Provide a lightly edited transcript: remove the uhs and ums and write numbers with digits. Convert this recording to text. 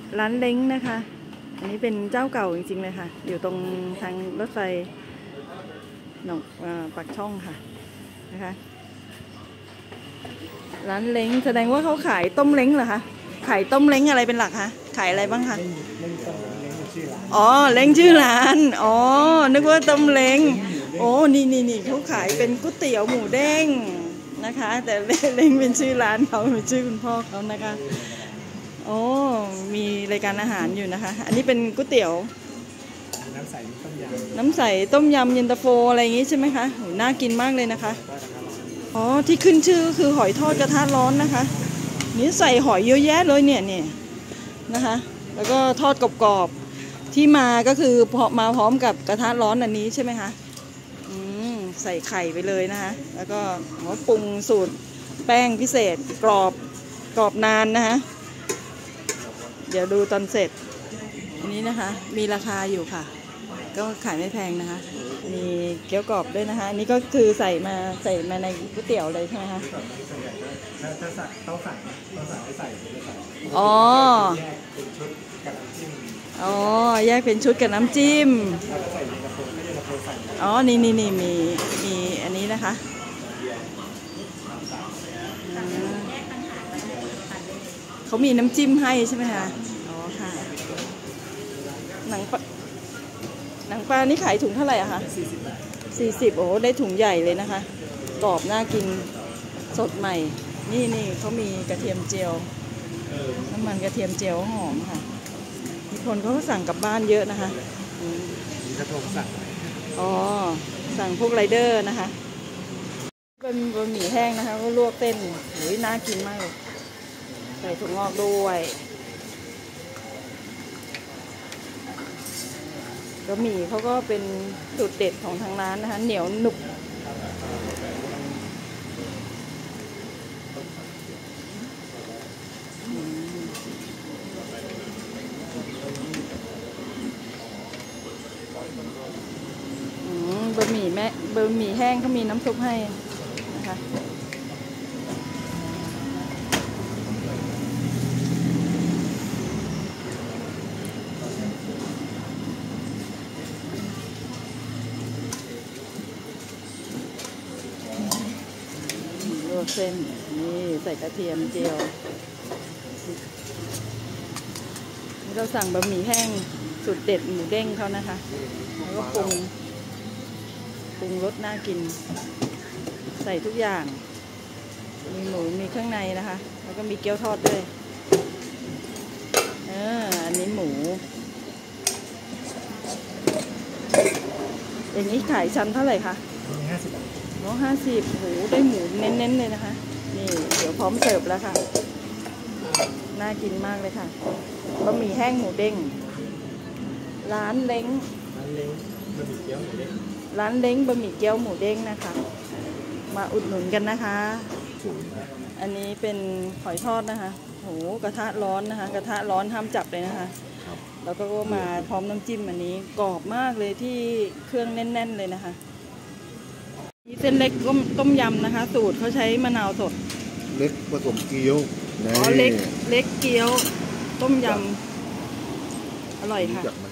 ร้านเล้งนะคะอันนี้เป็นเจ้าเก่าจริงๆเลยค่ะอยู่ตรงทางรถไฟหนองปากช่องค่ะนะคะร้านเล้งแสดงว่าเขาขายต้มเล้งเหรอคะขายต้มเล้งอะไรเป็นหลักคะขายอะไรบ้างคะอ๋อเล้งชื่อร้านอ๋อนึกว่าต้มเล้งโอ้นี่เขาขายเป็นก๋วยเตี๋ยวหมูเด้งนะคะแต่เล้งเป็นชื่อร้านเขาเป็นชื่อคุณพ่อเขานะคะโอ้มีรายการอาหารอยู่นะคะอันนี้เป็นก๋วยเตี๋ยวน้ำใสต้มยำเย็นตาโฟอะไรอย่างงี้ใช่ไหมคะโหน่ากินมากเลยนะคะอ๋อที่ขึ้นชื่อคือหอยทอดกระทะร้อนนะคะนี่ใส่หอยเยอะแยะเลยเนี่ยนะคะแล้วก็ทอดกรอบๆที่มาก็คือมาพร้อมกับกระทะร้อนอันนี้ใช่ไหมคะใส่ไข่ไปเลยนะคะแล้วก็ปรุงสูตรแป้งพิเศษกรอบนานนะคะเดี๋ยวดูตอนเสร็จอันนี้นะคะมีราคาอยู่ค่ะก็ขายไม่แพงนะคะมีเกี๊ยวกรอบด้วยนะคะอันนี้ก็คือใส่มาในก๋วยเตี๋ยวเลยใช่ไหมคะถ้าต้องสั่งให้ใส่อ๋อแยกเป็นชุดกับน้ำจิ้มอ๋อนี่มีอันนี้นะคะเขามีน้ำจิ้มให้ใช่ไหมคะอ๋อค่ะหนังปลานี่ขายถุงเท่าไหร่อะคะ40 โอ้ได้ถุงใหญ่เลยนะคะกรอบน่ากินสดใหม่นี่เขามีกระเทียมเจียวน้ำมันกระเทียมเจียวหอมค่ะมีคนเขาก็สั่งกลับบ้านเยอะนะคะมีกระทงสั่งอ๋อสั่งพวกไรเดอร์นะคะเป็นบะหมี่แห้งนะคะก็ลวกเส้นโอ้ยน่ากินมากเลยใส่ถั่วงอกด้วยบะหมี่เขาก็เป็นสูตรเด็ดของทางร้านนะคะเหนียวหนุบบะหมี่แห้งเขามีน้ำซุปให้นะคะลวกเส้นนี่ใส่กระเทียมเจียวเราสั่งบะหมี่แห้งสูตรเด็ดหมูเด้งเขานะคะแล้วก็ปรุงรสน่ากินใส่ทุกอย่างมีหมูมีเครื่องในนะคะแล้วก็มีเกี๊ยวทอดด้วยอันนี้หมูอย่างนี้ขายชั้นเท่าไหร่คะ50 โหได้หมูเน้นๆเลยนะคะนี่เดี๋ยวพร้อมเสิร์ฟแล้วค่ะน่ากินมากเลยค่ะบะหมี่แห้งหมูเด้งร้านเล้งบะหมี่เกี๊ยวหมูเด้งร้านเล้งบะหมี่เกี๊ยวหมูเด้งนะคะมาอุดหนุนกันนะคะอันนี้เป็นหอยทอดนะคะโหกระทะร้อนนะคะกระทะร้อนห้ามจับเลยนะคะแล้วก็มาพร้อมน้ำจิ้มอันนี้กรอบมากเลยที่เครื่องแน่นๆเลยนะคะนี่เส้นเล็กต้มยำนะคะสูตรเขาใช้มะนาวสดเล็กผสมเกี๊ยวอ๋อเล็กเกี๊ยวต้มยำอร่อยค่ะ